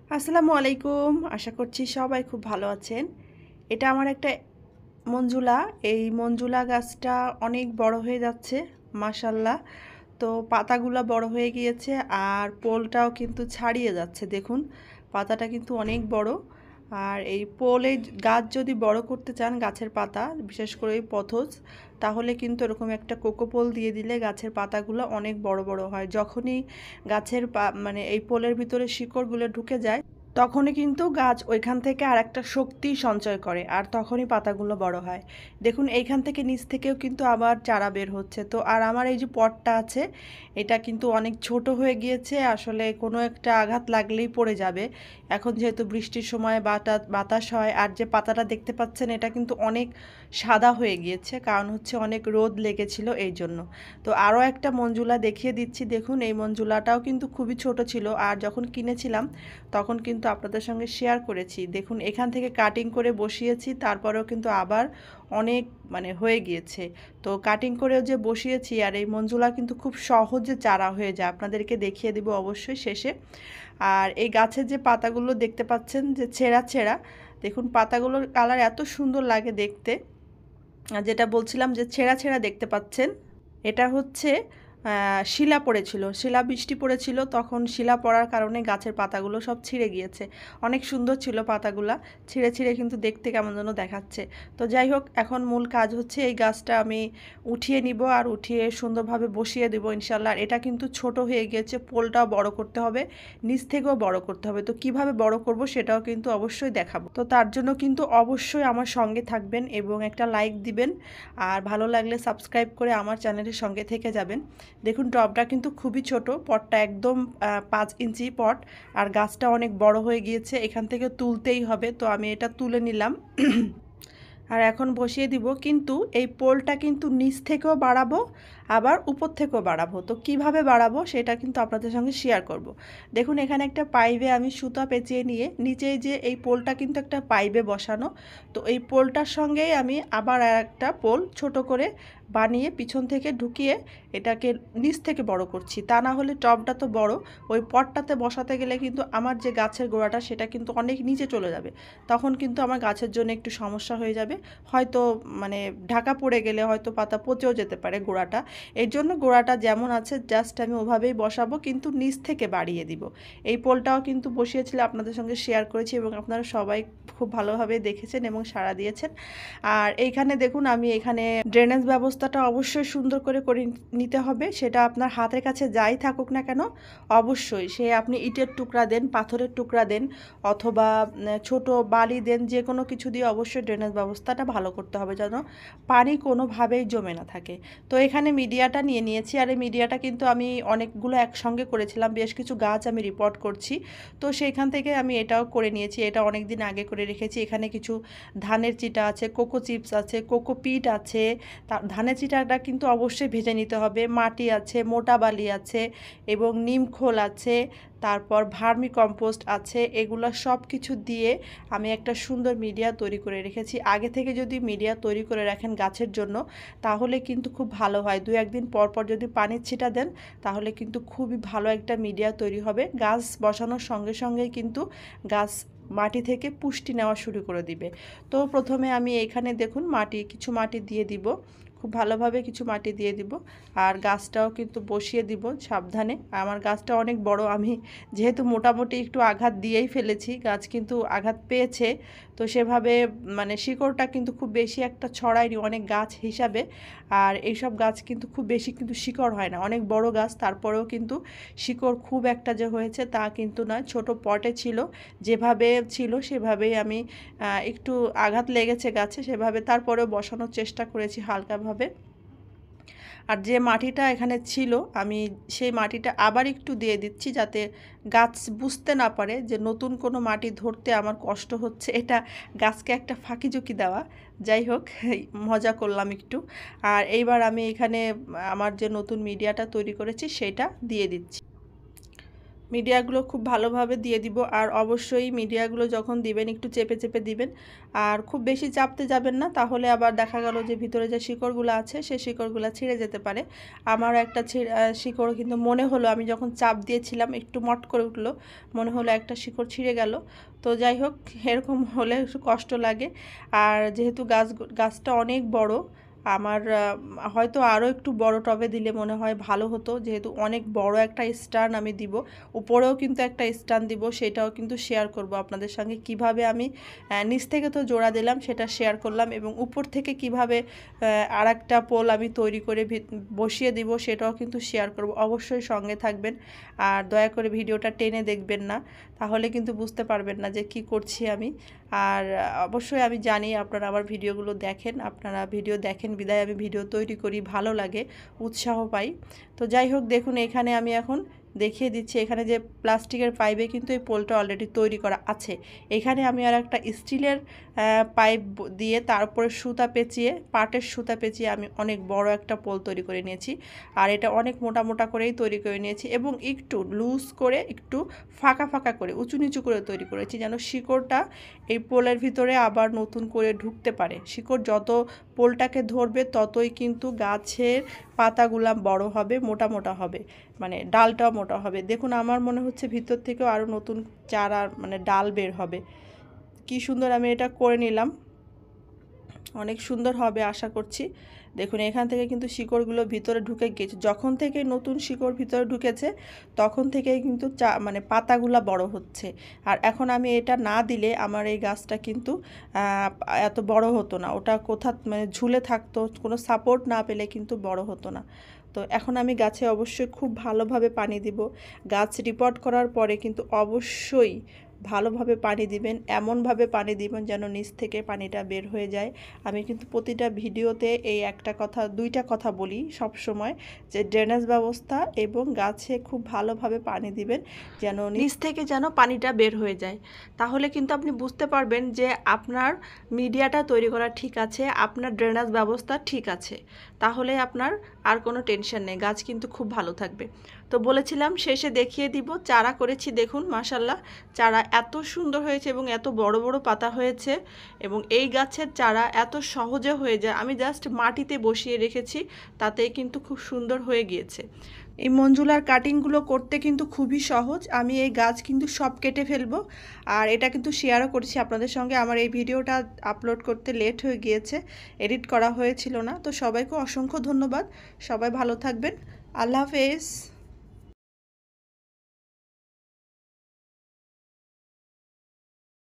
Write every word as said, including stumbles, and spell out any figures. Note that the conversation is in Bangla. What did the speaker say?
আসসালামু আলাইকুম। আশা করছি সবাই খুব ভালো আছেন। এটা আমার একটা মঞ্জুলা। এই মঞ্জুলা গাছটা অনেক বড় হয়ে যাচ্ছে মাশাআল্লাহ। তো পাতাগুলা বড় হয়ে গিয়েছে আর পোলটাও কিন্তু ছাড়িয়ে যাচ্ছে। দেখুন পাতাটা কিন্তু অনেক বড়। আর এই পোলে গাছ যদি বড় করতে চান, গাছের পাতা বিশেষ করে এই পথজ, তাহলে কিন্তু এরকম একটা কোকো পোল দিয়ে দিলে গাছের পাতাগুলো অনেক বড় বড় হয়। যখনই গাছের পা মানে এই পোলের ভিতরে শিকড়গুলো ঢুকে যায়, তখনই কিন্তু গাছ ওইখান থেকে আর একটা শক্তি সঞ্চয় করে আর তখনই পাতাগুলো বড় হয়। দেখুন এইখান থেকে নিচ থেকেও কিন্তু আবার চারা বের হচ্ছে। তো আর আমার এই যে পটটা আছে, এটা কিন্তু অনেক ছোট হয়ে গিয়েছে, আসলে কোনো একটা আঘাত লাগলেই পড়ে যাবে। এখন যেহেতু বৃষ্টির সময় বাতাস বাতাস হয়, আর যে পাতাটা দেখতে পাচ্ছেন এটা কিন্তু অনেক সাদা হয়ে গিয়েছে, কারণ হচ্ছে অনেক রোদ লেগেছিল এই জন্য। তো আরও একটা মঞ্জুলা দেখিয়ে দিচ্ছি। দেখুন এই মঞ্জুলাটাও কিন্তু খুবই ছোট ছিল, আর যখন কিনেছিলাম তখন কিন্তু আপনাদের সঙ্গে শেয়ার করেছি। দেখুন এখান থেকে কাটিং করে বসিয়েছি, তারপরেও কিন্তু আবার অনেক মানে হয়ে গিয়েছে। তো কাটিং করেও যে বসিয়েছি, আর এই মঞ্জুলা কিন্তু খুব সহজে চারা হয়ে যায়, আপনাদেরকে দেখিয়ে দিব অবশ্যই শেষে। আর এই গাছের যে পাতাগুলো দেখতে পাচ্ছেন যে ছেঁড়া ছেঁড়া, দেখুন পাতাগুলোর কালার এত সুন্দর লাগে দেখতে। আর যেটা বলছিলাম যে ছেঁড়া ছেঁড়া দেখতে পাচ্ছেন, এটা হচ্ছে শিলা পড়েছিল, শিলা বৃষ্টি পড়েছিল, তখন শিলা পড়ার কারণে গাছের পাতাগুলো সব ছিঁড়ে গিয়েছে। অনেক সুন্দর ছিল পাতাগুলা, ছিঁড়ে ছিঁড়ে কিন্তু দেখতে কেমন যেন দেখাচ্ছে। তো যাই হোক, এখন মূল কাজ হচ্ছে এই গাছটা আমি উঠিয়ে নিব আর উঠিয়ে সুন্দরভাবে বসিয়ে দেবো ইনশাল্লাহ। এটা কিন্তু ছোট হয়ে গিয়েছে, পোলটাও বড় করতে হবে, নিচ থেকেও বড় করতে হবে। তো কিভাবে বড় করব সেটাও কিন্তু অবশ্যই দেখাবো। তো তার জন্য কিন্তু অবশ্যই আমার সঙ্গে থাকবেন এবং একটা লাইক দিবেন, আর ভালো লাগলে সাবস্ক্রাইব করে আমার চ্যানেলের সঙ্গে থেকে যাবেন। দেখুন টবটা কিন্তু খুবই ছোট, পটটা একদম পাঁচ ইঞ্চি পট, আর গাছটা অনেক বড় হয়ে গিয়েছে, এখান থেকে তুলতেই হবে। তো আমি এটা তুলে নিলাম আর এখন বসিয়ে দিব। কিন্তু এই পোলটা কিন্তু নিচ থেকেও বাড়াবো, আবার উপর থেকেও বাড়াবো। তো কিভাবে বাড়াবো সেটা কিন্তু আপনাদের সঙ্গে শেয়ার করব। দেখুন এখানে একটা পাইপে আমি সুতা পেঁচিয়ে নিয়ে, নিচেই যে এই পোলটা কিন্তু একটা পাইপে বসানো, তো এই পোলটার সঙ্গেই আমি আবার আর একটা পোল ছোট করে বানিয়ে পিছন থেকে ঢুকিয়ে এটাকে নিচ থেকে বড় করছি। তা না হলে টবটা তো বড়, ওই পটটাতে বসাতে গেলে কিন্তু আমার যে গাছের গোড়াটা সেটা কিন্তু অনেক নিচে চলে যাবে, তখন কিন্তু আমার গাছের জন্য একটু সমস্যা হয়ে যাবে। হয়তো মানে ঢাকা পড়ে গেলে হয়তো পাতা পচেও যেতে পারে গোড়াটা। এর জন্য গোড়াটা যেমন আছে জাস্ট আমি ওভাবেই বসাবো, কিন্তু নিচ থেকে বাড়িয়ে দিব। এই পোলটাও কিন্তু বসিয়েছিল, আপনাদের সঙ্গে শেয়ার করেছি এবং আপনারা সবাই খুব ভালোভাবে দেখেছেন এবং সাড়া দিয়েছেন। আর এইখানে দেখুন আমি এখানে ড্রেনেজ ব্যবস্থাটা অবশ্যই সুন্দর করে করে নিতে হবে। সেটা আপনার হাতের কাছে যাই থাকুক না কেন, অবশ্যই সে আপনি ইটের টুকরা দেন, পাথরের টুকরা দেন, অথবা ছোট বালি দেন, যে কোনো কিছু দিয়ে অবশ্যই ড্রেনেজ ব্যবস্থাটা ভালো করতে হবে, যেন পানি কোনোভাবেই জমে না থাকে। তো এখানে মিডিয়াটা নিয়ে নিয়েছি, আর এই মিডিয়াটা কিন্তু আমি অনেকগুলো একসঙ্গে করেছিলাম, বেশ কিছু গাছ আমি রিপোর্ট করছি, তো সেইখান থেকে আমি এটাও করে নিয়েছি। এটা অনেক দিন আগে করে রেখেছি। এখানে কিছু ধানের চিটা আছে, কোকো চিপস আছে, কোকো পিট আছে। তার ধানের চিটাটা কিন্তু অবশ্যই ভেজে নিতে হবে, মাটি আছে, মোটা বালি আছে এবং নিম খোল আছে, তারপর ভার্মি কম্পোস্ট আছে। এগুলো সব কিছু দিয়ে আমি একটা সুন্দর মিডিয়া তৈরি করে রেখেছি। আগে থেকে যদি মিডিয়া তৈরি করে রাখেন গাছের জন্য, তাহলে কিন্তু খুব ভালো হয়। দু একদিন পর পর যদি পানির ছিটা দেন, তাহলে কিন্তু খুবই ভালো একটা মিডিয়া তৈরি হবে। গাছ বসানোর সঙ্গে সঙ্গেই কিন্তু গাছ মাটি থেকে পুষ্টি নেওয়া শুরু করে দিবে। তো প্রথমে আমি এখানে দেখুন মাটি, কিছু মাটি দিয়ে দিব, খুব ভালোভাবে কিছু মাটি দিয়ে দিব, আর গাছটাও কিন্তু বসিয়ে দিব সাবধানে। আমার গাছটা অনেক বড়, আমি যেহেতু মোটামুটি একটু আঘাত দিয়েই ফেলেছি, গাছ কিন্তু আঘাত পেয়েছে। তো সেভাবে মানে শিকড়টা কিন্তু খুব বেশি একটা ছড়ায়নি অনেক গাছ হিসাবে, আর এইসব গাছ কিন্তু খুব বেশি কিন্তু শিকড় হয় না। অনেক বড় গাছ, তারপরেও কিন্তু শিকড় খুব একটা যে হয়েছে তা কিন্তু নয়। ছোট পটে ছিল, যেভাবে ছিল সেভাবেই আমি একটু আঘাত লেগেছে গাছে সেভাবে, তারপরেও বসানোর চেষ্টা করেছি হালকাভাবে। আর যে মাটিটা এখানে ছিল আমি সেই মাটিটা আবার একটু দিয়ে দিচ্ছি, যাতে গাছ বুঝতে না পারে যে নতুন কোনো মাটি ধরতে আমার কষ্ট হচ্ছে, এটা গাছকে একটা ফাঁকিঝুঁকি দেওয়া। যাই হোক, মজা করলাম একটু। আর এইবার আমি এখানে আমার যে নতুন মিডিয়াটা তৈরি করেছি সেটা দিয়ে দিচ্ছি। মিডিয়াগুলো খুব ভালোভাবে দিয়ে দিব। আর অবশ্যই মিডিয়াগুলো যখন দিবেন একটু চেপে চেপে দিবেন, আর খুব বেশি চাপতে যাবেন না, তাহলে আবার দেখা গেল যে ভিতরে যে শিকড়গুলো আছে সেই শিকড়গুলো ছিঁড়ে যেতে পারে। আমার একটা শিকড় কিন্তু মনে হলো, আমি যখন চাপ দিয়েছিলাম একটু মট করে উঠলো, মনে হলো একটা শিকড় ছিঁড়ে গেল। তো যাই হোক, এরকম হলে একটু কষ্ট লাগে। আর যেহেতু গাছ গাছটা অনেক বড়, আমার হয়তো আরও একটু বড় টবে দিলে মনে হয় ভালো হতো, যেহেতু অনেক বড় একটা স্ট্যান্ড আমি দিব। উপরেও কিন্তু একটা স্ট্যান্ড দিব, সেটাও কিন্তু শেয়ার করব আপনাদের সঙ্গে। কিভাবে আমি নিচ থেকে তো জোড়া দিলাম সেটা শেয়ার করলাম, এবং উপর থেকে কিভাবে আর একটা পোল আমি তৈরি করে বসিয়ে দিব সেটাও কিন্তু শেয়ার করব। অবশ্যই সঙ্গে থাকবেন, আর দয়া করে ভিডিওটা টেনে দেখবেন না, তাহলে কিন্তু বুঝতে পারবেন না যে কি করছি আমি। আর অবশ্যই আমি জানি আপনারা আমার ভিডিওগুলো দেখেন, আপনারা ভিডিও দেখেন বিদায় আমি ভিডিও তৈরি করি, ভালো লাগে, উৎসাহ পাই। তো যাই হোক, দেখুন এখানে আমি এখন দেখিয়ে দিচ্ছি, এখানে যে প্লাস্টিকের পাইপে কিন্তু এই পোলটা অলরেডি তৈরি করা আছে। এখানে আমি আর একটা স্টিলের পাইপ দিয়ে তারপরে সুতা পেঁচিয়ে, পাটের সুতা পেঁচিয়ে আমি অনেক বড় একটা পোল তৈরি করে নিয়েছি। আর এটা অনেক মোটা মোটা করেই তৈরি করে নিয়েছি, এবং একটু লুজ করে, একটু ফাঁকা ফাঁকা করে, উঁচু নিচু করে তৈরি করেছি, যেন শিকড়টা এই পোলের ভিতরে আবার নতুন করে ঢুকতে পারে। শিকড় যত পোলটাকে ধরবে ততই কিন্তু গাছের পাতাগুলা বড় হবে, মোটা মোটা হবে, মানে ডালটাও মোটা হবে। দেখুন আমার মনে হচ্ছে ভিতর থেকেও আরও নতুন চারা, মানে ডাল বের হবে। কি সুন্দর আমি এটা করে নিলাম, অনেক সুন্দর হবে আশা করছি। দেখুন এখান থেকে কিন্তু শিকড়গুলো ভিতরে ঢুকে গিয়েছে, যখন থেকে নতুন শিকড় ভিতরে ঢুকেছে তখন থেকেই কিন্তু চা মানে পাতাগুলা বড় হচ্ছে। আর এখন আমি এটা না দিলে আমার এই গাছটা কিন্তু এত বড় হতো না, ওটা কোথা মানে ঝুলে থাকতো, কোনো সাপোর্ট না পেলে কিন্তু বড় হতো না। তো এখন আমি গাছে অবশ্যই খুব ভালোভাবে পানি দিব। গাছ রিপোর্ট করার পরে কিন্তু অবশ্যই ভালোভাবে পানি দিবেন, এমনভাবে পানি দিবেন যেন নিচ থেকে পানিটা বের হয়ে যায়। আমি কিন্তু প্রতিটা ভিডিওতে এই একটা কথা, দুইটা কথা বলি সব সময়, যে ড্রেনেজ ব্যবস্থা এবং গাছে খুব ভালোভাবে পানি দিবেন যেন নিচ থেকে যেন পানিটা বের হয়ে যায়। তাহলে কিন্তু আপনি বুঝতে পারবেন যে আপনার মিডিয়াটা তৈরি করা ঠিক আছে, আপনার ড্রেনেজ ব্যবস্থা ঠিক আছে, তাহলে আপনার আর কোনো টেনশন নেই, গাছ কিন্তু খুব ভালো থাকবে। তো বলেছিলাম শেষে দেখিয়ে দিব, চারা করেছি, দেখুন মাশাল্লাহ চারা এত সুন্দর হয়েছে এবং এত বড় বড় পাতা হয়েছে, এবং এই গাছের চারা এত সহজে হয়ে যায়। আমি জাস্ট মাটিতে বসিয়ে রেখেছি, তাতেই কিন্তু খুব সুন্দর হয়ে গিয়েছে। এই মঞ্জুলার কাটিংগুলো করতে কিন্তু খুবই সহজ। আমি এই গাছ কিন্তু সব কেটে ফেলবো, আর এটা কিন্তু শেয়ারও করছি আপনাদের সঙ্গে। আমার এই ভিডিওটা আপলোড করতে লেট হয়ে গিয়েছে, এডিট করা হয়েছিল না। তো সবাইকে অসংখ্য ধন্যবাদ, সবাই ভালো থাকবেন, আল্লাহ হাফেজ।